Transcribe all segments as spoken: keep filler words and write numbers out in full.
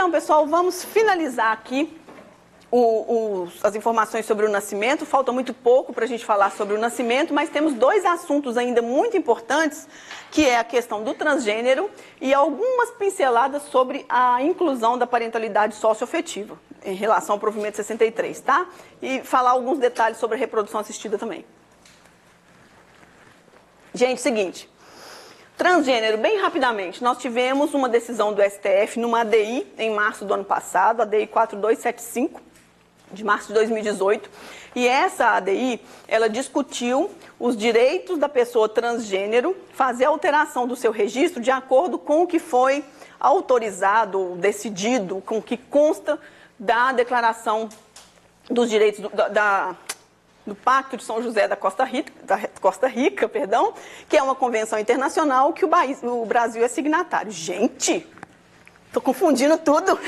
Então, pessoal, vamos finalizar aqui o, o, as informações sobre o nascimento. Falta muito pouco para a gente falar sobre o nascimento, mas temos dois assuntos ainda muito importantes, que é a questão do transgênero e algumas pinceladas sobre a inclusão da parentalidade socioafetiva em relação ao provimento sessenta e três, tá? E falar alguns detalhes sobre a reprodução assistida também. Gente, seguinte, transgênero, bem rapidamente, nós tivemos uma decisão do S T F numa A D I em março do ano passado, a D I quatro dois sete cinco, de março de dois mil e dezoito, e essa A D I, ela discutiu os direitos da pessoa transgênero fazer a alteração do seu registro de acordo com o que foi autorizado, decidido, com o que consta da declaração dos direitos do, da, da, do Pacto de São José da Costa Rica, da Costa Rica, perdão, que é uma convenção internacional que o, Bahia, o Brasil é signatário. Gente, estou confundindo tudo,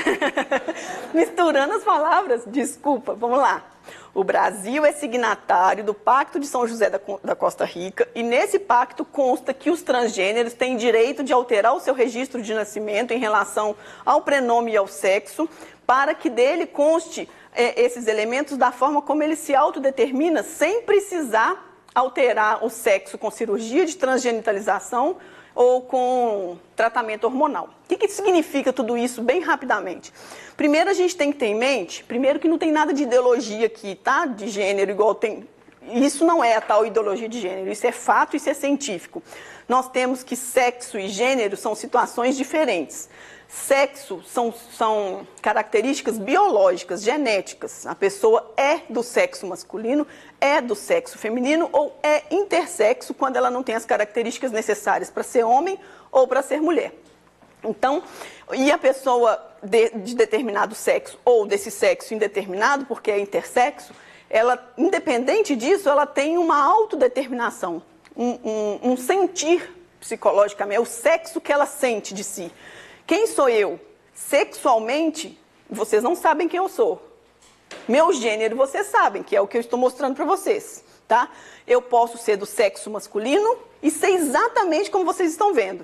misturando as palavras, desculpa, vamos lá. O Brasil é signatário do Pacto de São José da, da Costa Rica e nesse pacto consta que os transgêneros têm direito de alterar o seu registro de nascimento em relação ao prenome e ao sexo, para que dele conste é, esses elementos da forma como ele se autodetermina, sem precisar alterar o sexo com cirurgia de transgenitalização ou com tratamento hormonal. O que, que significa tudo isso bem rapidamente? Primeiro a gente tem que ter em mente, primeiro que não tem nada de ideologia aqui, tá? De gênero, igual tem... Isso não é a tal ideologia de gênero, isso é fato, isso é científico. Nós temos que sexo e gênero são situações diferentes. Sexo são, são características biológicas, genéticas. A pessoa é do sexo masculino, é do sexo feminino ou é intersexo quando ela não tem as características necessárias para ser homem ou para ser mulher. Então, e a pessoa de, de determinado sexo ou desse sexo indeterminado, porque é intersexo, ela, independente disso, ela tem uma autodeterminação, um, um, um sentir psicologicamente, é o sexo que ela sente de si. Quem sou eu? Sexualmente, vocês não sabem quem eu sou. Meu gênero, vocês sabem, que é o que eu estou mostrando para vocês, tá? Eu posso ser do sexo masculino e ser exatamente como vocês estão vendo.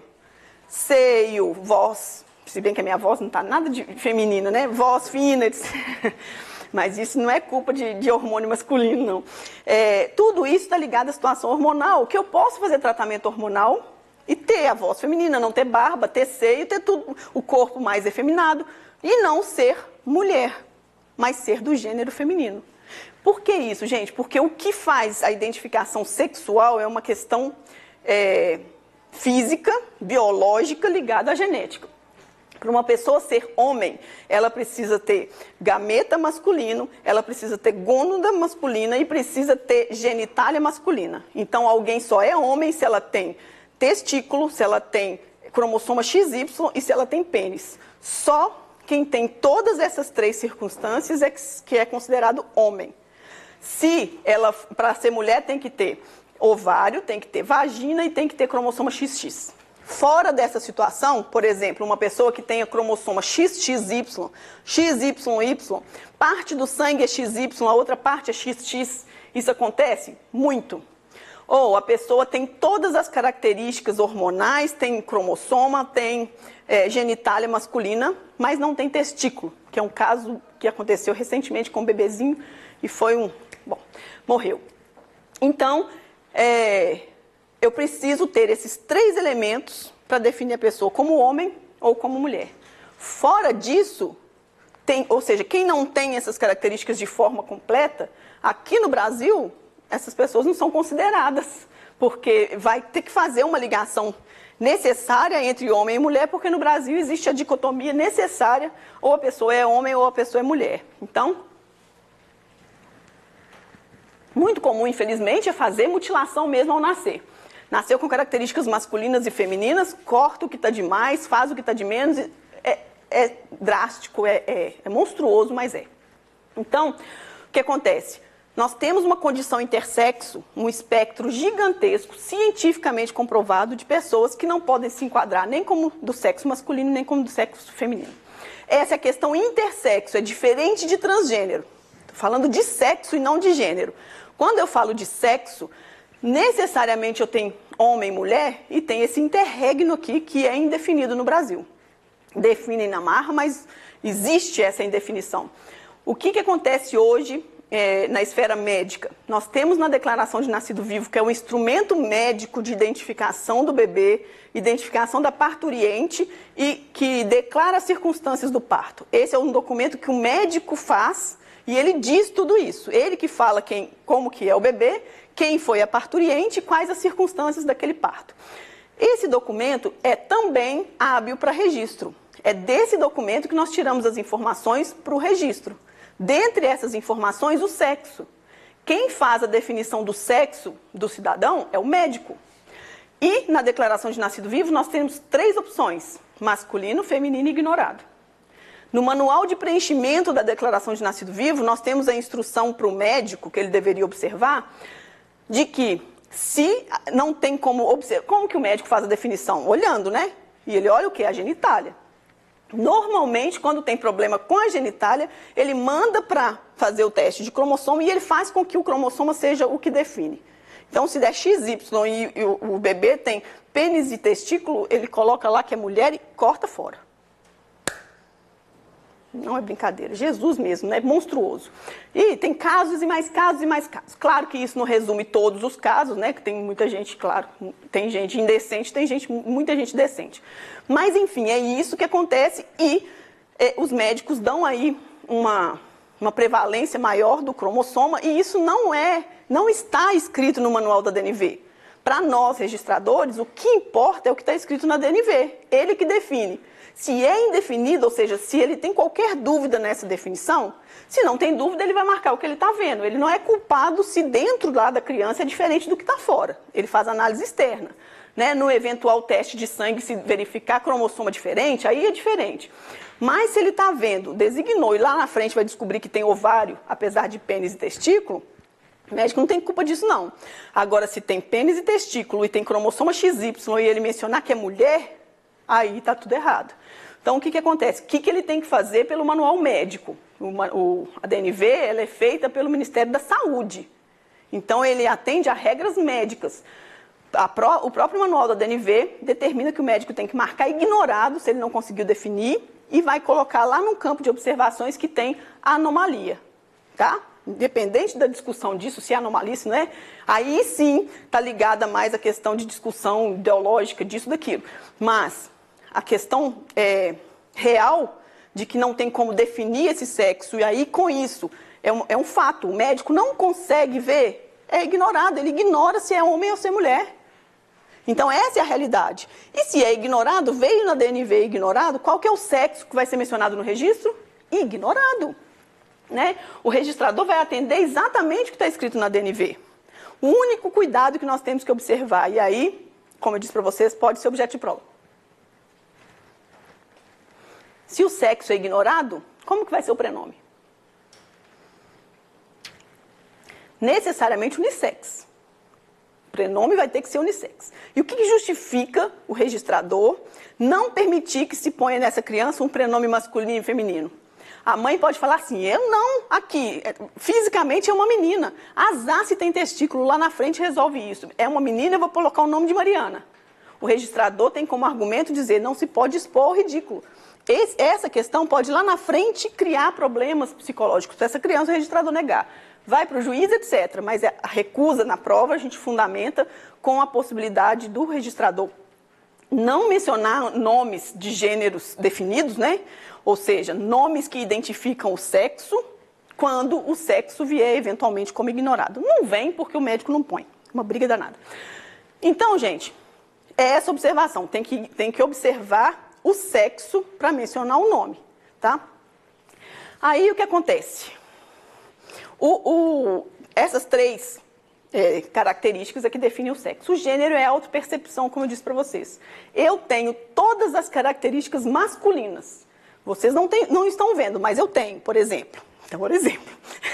Seio, voz, se bem que a minha voz não está nada de feminina, né? Voz fina, etcétera. Mas isso não é culpa de, de hormônio masculino, não. É, tudo isso está ligado à situação hormonal, que eu posso fazer tratamento hormonal e ter a voz feminina, não ter barba, ter seio, ter tudo, o corpo mais efeminado e não ser mulher, mas ser do gênero feminino. Por que isso, gente? Porque o que faz a identificação sexual é uma questão é, física, biológica, ligada à genética. Para uma pessoa ser homem, ela precisa ter gameta masculino, ela precisa ter gônada masculina e precisa ter genitália masculina. Então, alguém só é homem se ela tem testículo, se ela tem cromossoma X Y e se ela tem pênis. Só quem tem todas essas três circunstâncias é que é considerado homem. Se ela, para ser mulher, tem que ter ovário, tem que ter vagina e tem que ter cromossoma X X. Fora dessa situação, por exemplo, uma pessoa que tenha cromossoma X X Y, X Y Y, parte do sangue é X Y, a outra parte é X X, isso acontece? Muito. Ou a pessoa tem todas as características hormonais, tem cromossoma, tem é, genitália masculina, mas não tem testículo, que é um caso que aconteceu recentemente com um bebezinho e foi um... Bom, morreu. Então, é, eu preciso ter esses três elementos para definir a pessoa como homem ou como mulher. Fora disso, tem, ou seja, quem não tem essas características de forma completa, aqui no Brasil, essas pessoas não são consideradas, porque vai ter que fazer uma ligação necessária entre homem e mulher, porque no Brasil existe a dicotomia necessária, ou a pessoa é homem ou a pessoa é mulher. Então, muito comum, infelizmente, é fazer mutilação mesmo ao nascer. Nasceu com características masculinas e femininas, corta o que está de mais, faz o que está de menos, é, é drástico, é, é, é monstruoso, mas é. Então, o que acontece? Nós temos uma condição intersexo, um espectro gigantesco, cientificamente comprovado, de pessoas que não podem se enquadrar nem como do sexo masculino, nem como do sexo feminino. Essa é a questão intersexo, é diferente de transgênero. Estou falando de sexo e não de gênero. Quando eu falo de sexo, necessariamente eu tenho homem e mulher e tem esse interregno aqui que é indefinido no Brasil. definem na marra, mas existe essa indefinição. O que, que acontece hoje é, na esfera médica? Nós temos na declaração de nascido vivo, que é um instrumento médico de identificação do bebê, identificação da parturiente e que declara as circunstâncias do parto. Esse é um documento que o médico faz e ele diz tudo isso. Ele que fala quem, como que é o bebê, quem foi a parturiente e quais as circunstâncias daquele parto. Esse documento é também hábil para registro. É desse documento que nós tiramos as informações para o registro. Dentre essas informações, o sexo. Quem faz a definição do sexo do cidadão é o médico. E na declaração de nascido vivo, nós temos três opções: masculino, feminino e ignorado. No manual de preenchimento da declaração de nascido vivo, nós temos a instrução para o médico, que ele deveria observar, de que se não tem como observar, como que o médico faz a definição? Olhando, né? E ele olha o que? A genitália. Normalmente, quando tem problema com a genitália, ele manda para fazer o teste de cromossomo e ele faz com que o cromossoma seja o que define. Então, se der X Y e, e o, o bebê tem pênis e testículo, ele coloca lá que é mulher e corta fora. Não é brincadeira, Jesus mesmo, né? Monstruoso. E tem casos e mais casos e mais casos. Claro que isso não resume todos os casos, né? Que tem muita gente, claro, tem gente indecente, tem gente, muita gente decente. Mas, enfim, é isso que acontece e é, os médicos dão aí uma, uma prevalência maior do cromossoma e isso não é, não está escrito no manual da D N V. Para nós, registradores, o que importa é o que está escrito na D N V. Ele que define. Se é indefinido, ou seja, se ele tem qualquer dúvida nessa definição, se não tem dúvida, ele vai marcar o que ele está vendo. Ele não é culpado se dentro lá da criança é diferente do que está fora. Ele faz análise externa. Né? No eventual teste de sangue, se verificar cromossoma diferente, aí é diferente. Mas se ele está vendo, designou e lá na frente vai descobrir que tem ovário, apesar de pênis e testículo, o médico não tem culpa disso, não. Agora, se tem pênis e testículo e tem cromossoma X Y e ele mencionar que é mulher, aí está tudo errado. Então, o que, que acontece? O que, que ele tem que fazer pelo manual médico? O, o, a D N V ela é feita pelo Ministério da Saúde. Então, ele atende a regras médicas. A pró, o próprio manual da D N V determina que o médico tem que marcar ignorado, se ele não conseguiu definir, e vai colocar lá no campo de observações que tem anomalia. Tá? Independente da discussão disso, se é anomalia, se não é, aí sim está ligada mais à questão de discussão ideológica, disso, daquilo. Mas a questão é, real de que não tem como definir esse sexo, e aí com isso é um, é um fato, o médico não consegue ver, é ignorado, ele ignora se é homem ou se é mulher. Então essa é a realidade. E se é ignorado, veio na D N V ignorado, qual que é o sexo que vai ser mencionado no registro? Ignorado. Né? O registrador vai atender exatamente o que está escrito na D N V. O único cuidado que nós temos que observar, e aí, como eu disse para vocês, pode ser objeto de prova. Se o sexo é ignorado, como que vai ser o prenome? Necessariamente unissex. O prenome vai ter que ser unissex. E o que, que justifica o registrador não permitir que se ponha nessa criança um prenome masculino e feminino? A mãe pode falar assim, eu não, aqui, fisicamente é uma menina. Azar se tem testículo, lá na frente resolve isso. É uma menina, eu vou colocar o nome de Mariana. O registrador tem como argumento dizer, não se pode expor ao ridículo. Esse, essa questão pode lá na frente criar problemas psicológicos. Se essa criança o registrador negar, vai para o juiz, etcétera. Mas a recusa na prova a gente fundamenta com a possibilidade do registrador não mencionar nomes de gêneros definidos, né? Ou seja, nomes que identificam o sexo, quando o sexo vier eventualmente como ignorado. Não vem porque o médico não põe. Uma briga danada. Então, gente, é essa observação. Tem que, tem que observar o sexo para mencionar o nome, tá? Aí, o que acontece? O, o, essas três é, características é que definem o sexo. O gênero é a autopercepção, como eu disse para vocês. Eu tenho todas as características masculinas. Vocês não, tem, não estão vendo, mas eu tenho, por exemplo. Então, por exemplo.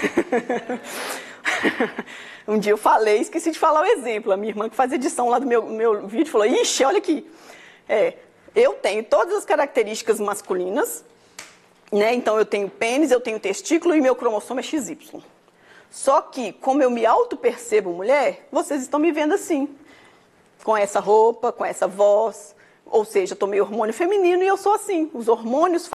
Um dia eu falei, esqueci de falar o exemplo. A minha irmã que faz edição lá do meu, meu vídeo falou, ixi, olha aqui. É, eu tenho todas as características masculinas, né? Então eu tenho pênis, eu tenho testículo e meu cromossomo é X Y. Só que, como eu me auto-percebo mulher, vocês estão me vendo assim. Com essa roupa, com essa voz, Ou seja, tomei hormônio feminino e eu sou assim. Os hormônios